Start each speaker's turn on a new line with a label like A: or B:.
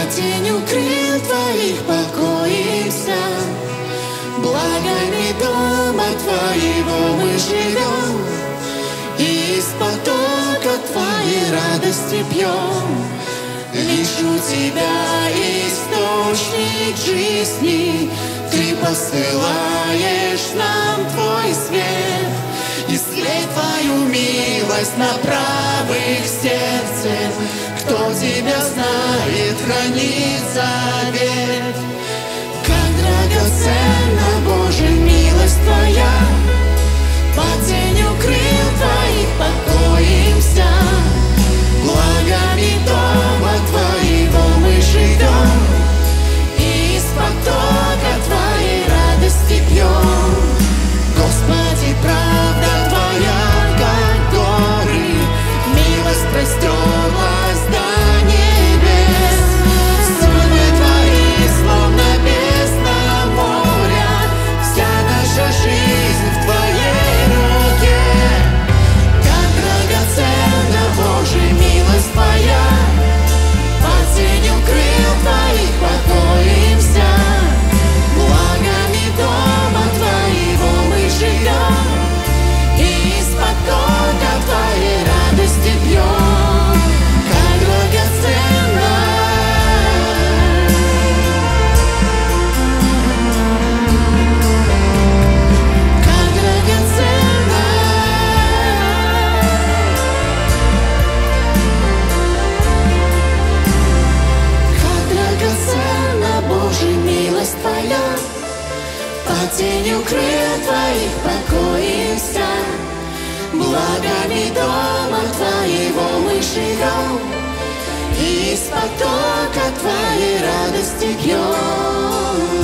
A: тенью крыл Твоих покоимся, благами дома Твоего мы живем, и из потока Твоей радости пьем. Лишь у Тебя источник жизни, Ты посылаешь нам Твой свет, и слей Твою милость на правых сердцем. Кто Тебя знает, хранит завет. Как драгоценна, Боже, милость Твоя, под тенью крыл Твоих покоимся, благами дома Твоего мы живем, и из потока Твоей радости пьем. Господи, правда Твоя, как горы, милость простерлась до небес. Судьбы Твои, словно бездна моря, вся наша жизнь в Твоей руке. Как драгоценна, Боже, милость Твоя, под тенью крыл Твоих покоимся, благами дома Твоего мы живем, и из потока Твоей радости пьем. Как драгоценна, как драгоценна, как драгоценна, Боже, милость Твоя, под тенью крыл Твоих покоимся, благами дома Твоего мы живем, и из потока Твоей радости пьем.